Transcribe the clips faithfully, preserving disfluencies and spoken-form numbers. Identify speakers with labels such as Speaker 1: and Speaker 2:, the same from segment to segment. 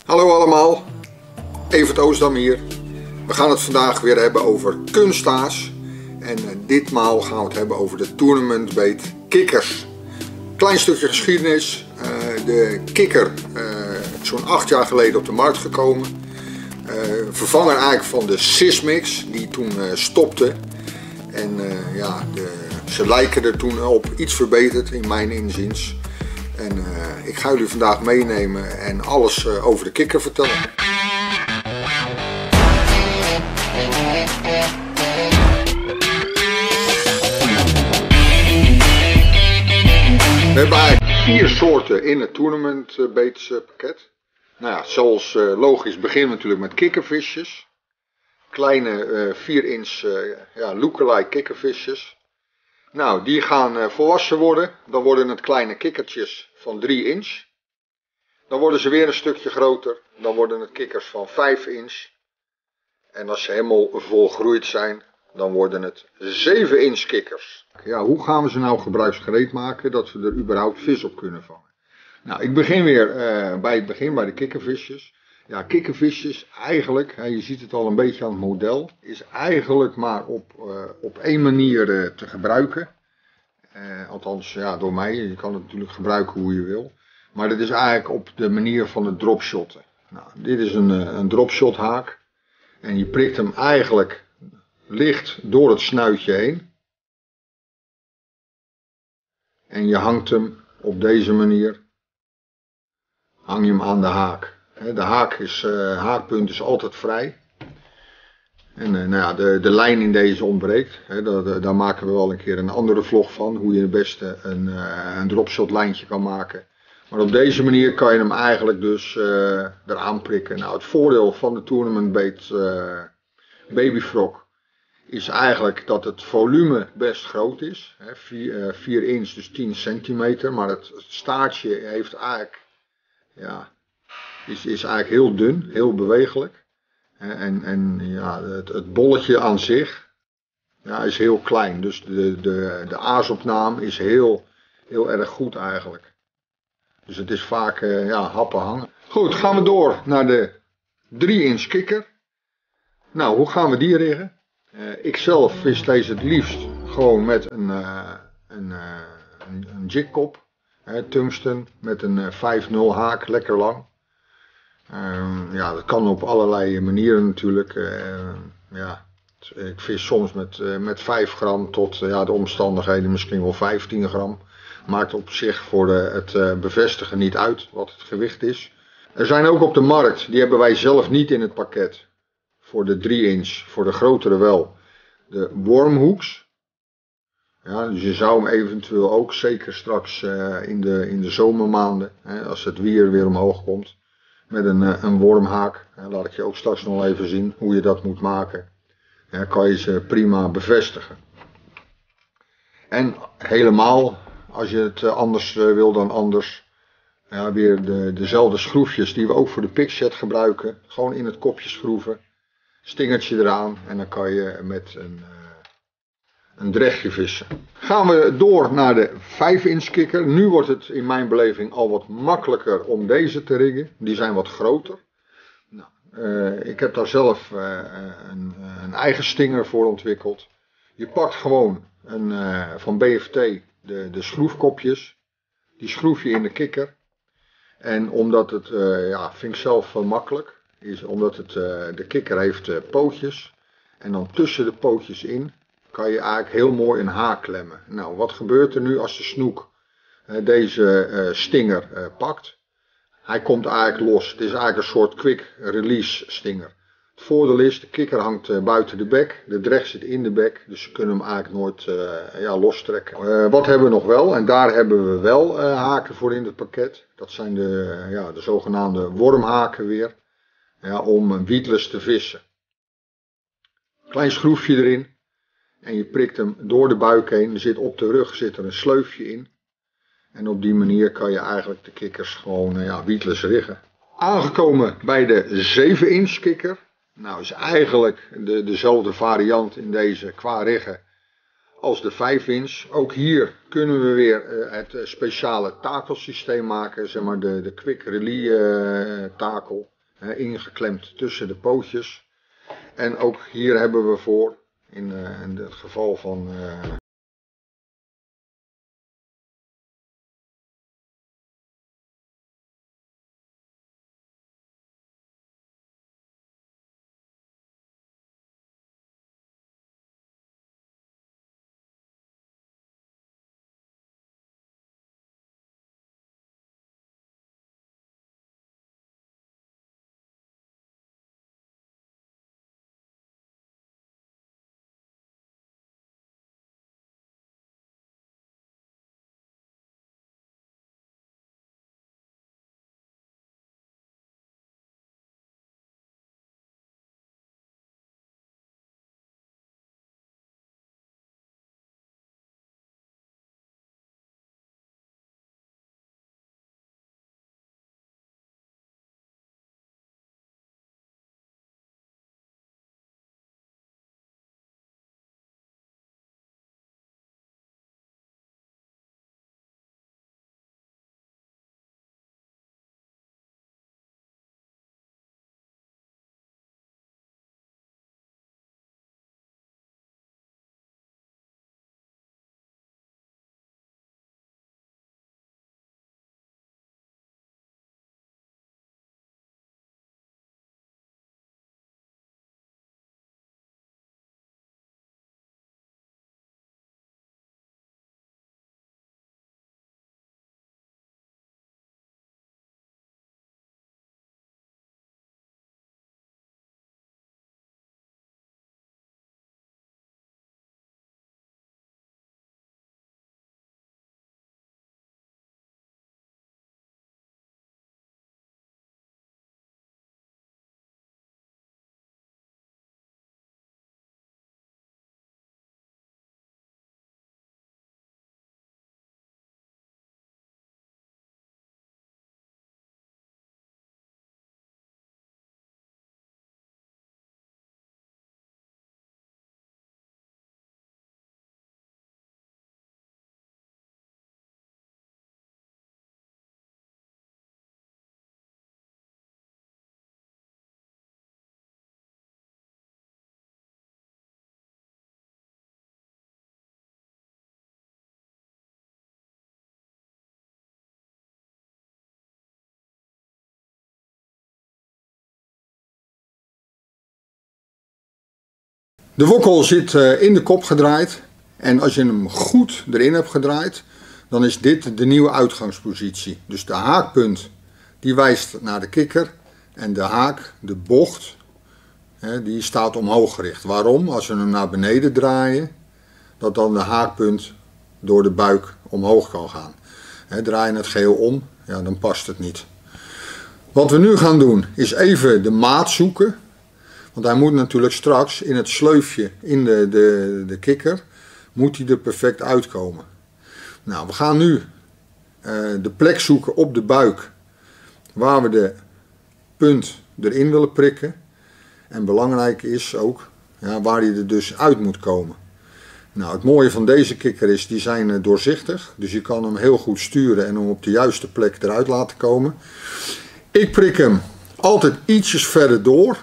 Speaker 1: Hallo allemaal, Evert Oostdam hier. We gaan het vandaag weer hebben over kunsthaas. En uh, ditmaal gaan we het hebben over de tournamentbeet kikkers. Klein stukje geschiedenis. Uh, de kikker uh, zo'n acht jaar geleden op de markt gekomen. Uh, vervanger eigenlijk van de Sysmix die toen uh, stopte. En uh, ja, de, ze lijken er toen op iets verbeterd in mijn inziens. En uh, ik ga jullie vandaag meenemen en alles uh, over de kikker vertellen. We hebben eigenlijk vier soorten in het tournamentbeetspakket. Nou ja, zoals uh, logisch beginnen we natuurlijk met kikkervisjes. Kleine uh, vier inch uh, ja, lookalike kikkervisjes. Nou, die gaan uh, volwassen worden. Dan worden het kleine kikkertjes van drie inch. Dan worden ze weer een stukje groter. Dan worden het kikkers van vijf inch. En als ze helemaal volgroeid zijn, dan worden het zeven inch kikkers. Ja, hoe gaan we ze nou gebruiksgereed maken dat we er überhaupt vis op kunnen vangen? Nou, ik begin weer uh, bij het begin, bij de kikkervisjes. Ja, kikkervisjes eigenlijk, hè, je ziet het al een beetje aan het model, is eigenlijk maar op, uh, op één manier uh, te gebruiken. Uh, althans, ja, door mij. Je kan het natuurlijk gebruiken hoe je wil. Maar dat is eigenlijk op de manier van het dropshotten. Nou, dit is een, uh, een dropshot haak. En je prikt hem eigenlijk licht door het snuitje heen. En je hangt hem op deze manier, hang je hem aan de haak. De haak is, uh, haakpunt is altijd vrij. En uh, nou ja, de, de lijn in deze ontbreekt. He, daar, daar maken we wel een keer een andere vlog van. Hoe je het beste een, uh, een dropshot lijntje kan maken. Maar op deze manier kan je hem eigenlijk dus uh, eraan prikken. Nou, het voordeel van de tournamentbeet uh, babyfrog is eigenlijk dat het volume best groot is. vier inch, dus tien centimeter. Maar het, het staartje heeft eigenlijk, ja, is, is eigenlijk heel dun, heel bewegelijk. En, en ja, het, het bolletje aan zich, ja, is heel klein. Dus de, de, de aasopname is heel, heel erg goed eigenlijk. Dus het is vaak uh, ja, happen hangen. Goed, gaan we door naar de drie inch kikker. Nou, hoe gaan we die riggen? Uh, ik zelf vis deze het liefst gewoon met een, uh, een, uh, een, een jigkop. Uh, tungsten met een uh, vijf nul haak, lekker lang. Uh, ja, dat kan op allerlei manieren natuurlijk. Uh, ja, ik vis soms met, uh, met vijf gram tot uh, ja, de omstandigheden misschien wel vijftien gram. Maakt op zich voor de, het uh, bevestigen niet uit wat het gewicht is. Er zijn ook op de markt, die hebben wij zelf niet in het pakket. Voor de drie inch, voor de grotere wel. De wormhooks. Ja, dus je zou hem eventueel ook zeker straks uh, in, de, in de zomermaanden, hè, als het weer weer omhoog komt. Met een, een wormhaak. Laat ik je ook straks nog even zien hoe je dat moet maken. Ja, kan je ze prima bevestigen. En helemaal, als je het anders wil dan anders. Ja, weer de, dezelfde schroefjes die we ook voor de pickset gebruiken. Gewoon in het kopje schroeven. Stingertje eraan. En dan kan je met een, een drechtje vissen. Gaan we door naar de vijf inch kikker. Nu wordt het in mijn beleving al wat makkelijker om deze te riggen. Die zijn wat groter. Nou, uh, ik heb daar zelf uh, een, een eigen stinger voor ontwikkeld. Je pakt gewoon een, uh, van B F T de, de schroefkopjes. Die schroef je in de kikker. En omdat het, uh, ja, vind ik zelf uh, makkelijk. Is omdat het, uh, de kikker heeft uh, pootjes. En dan tussen de pootjes in kan je eigenlijk heel mooi een haak klemmen. Nou, wat gebeurt er nu als de snoek uh, deze uh, stinger uh, pakt? Hij komt eigenlijk los. Het is eigenlijk een soort quick release stinger. Het voordeel is, de kikker hangt uh, buiten de bek. De drecht zit in de bek. Dus ze kunnen hem eigenlijk nooit uh, ja, lostrekken. Uh, wat hebben we nog wel? En daar hebben we wel uh, haken voor in het pakket. Dat zijn de, uh, ja, de zogenaamde wormhaken weer. Ja, om weedless te vissen. Klein schroefje erin. En je prikt hem door de buik heen. Er zit op de rug zit er een sleufje in. En op die manier kan je eigenlijk de kikkers gewoon ja, weedless riggen. Aangekomen bij de zeven inch kikker. Nou is eigenlijk de, dezelfde variant in deze qua riggen als de vijf inch. Ook hier kunnen we weer uh, het uh, speciale takelsysteem maken. Zeg maar de, de quick release uh, takel. hè, ingeklemd tussen de pootjes. En ook hier hebben we voor, in, uh, in het geval van uh, de wokkel zit in de kop gedraaid en als je hem goed erin hebt gedraaid, dan is dit de nieuwe uitgangspositie. Dus de haakpunt die wijst naar de kikker en de haak, de bocht, die staat omhoog gericht. Waarom? Als we hem naar beneden draaien, dat dan de haakpunt door de buik omhoog kan gaan. Draai je het geheel om, ja, dan past het niet. Wat we nu gaan doen is even de maat zoeken. Want hij moet natuurlijk straks in het sleufje in de, de, de kikker, moet hij er perfect uitkomen. Nou, we gaan nu uh, de plek zoeken op de buik waar we de punt erin willen prikken. En belangrijk is ook ja, waar hij er dus uit moet komen. Nou, het mooie van deze kikker is, die zijn uh, doorzichtig. Dus je kan hem heel goed sturen en hem op de juiste plek eruit laten komen. Ik prik hem altijd ietsjes verder door.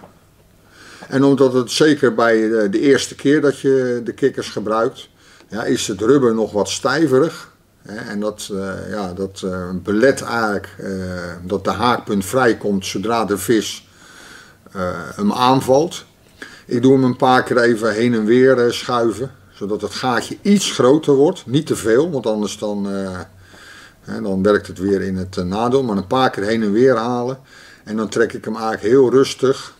Speaker 1: En omdat het zeker bij de eerste keer dat je de kikkers gebruikt, ja, is het rubber nog wat stijverig. En dat, uh, ja, dat uh, belet eigenlijk uh, dat de haakpunt vrijkomt zodra de vis uh, hem aanvalt. Ik doe hem een paar keer even heen en weer uh, schuiven, zodat het gaatje iets groter wordt. Niet te veel, want anders dan, uh, hè, dan werkt het weer in het uh, nadeel. Maar een paar keer heen en weer halen. En dan trek ik hem eigenlijk heel rustig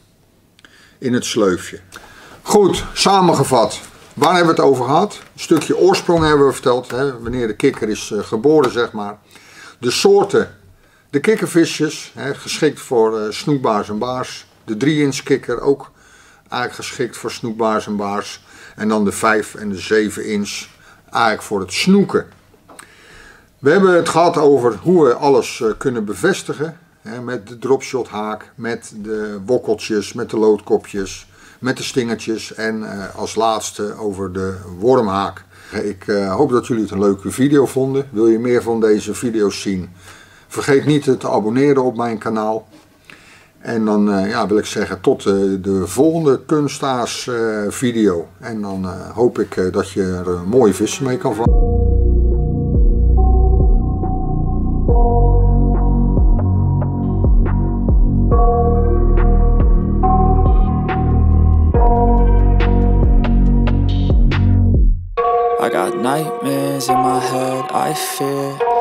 Speaker 1: in het sleufje. Goed, samengevat. Waar hebben we het over gehad? Een stukje oorsprong hebben we verteld. Hè, wanneer de kikker is uh, geboren, zeg maar. De soorten. De kikkervisjes, hè, geschikt voor uh, snoekbaars en baars. De drie inch kikker ook eigenlijk geschikt voor snoekbaars en baars. En dan de vijf en de zeven inch eigenlijk voor het snoeken. We hebben het gehad over hoe we alles uh, kunnen bevestigen. Hè, met de dropshot haak, met de wokkeltjes, met de loodkopjes, met de stingertjes en uh, als laatste over de wormhaak. Ik uh, hoop dat jullie het een leuke video vonden. Wil je meer van deze video's zien? Vergeet niet te abonneren op mijn kanaal. En dan uh, ja, wil ik zeggen tot uh, de volgende kunstaas uh, video. En dan uh, hoop ik uh, dat je er uh, mooie vissen mee kan vangen.
Speaker 2: I got nightmares in my head, I fear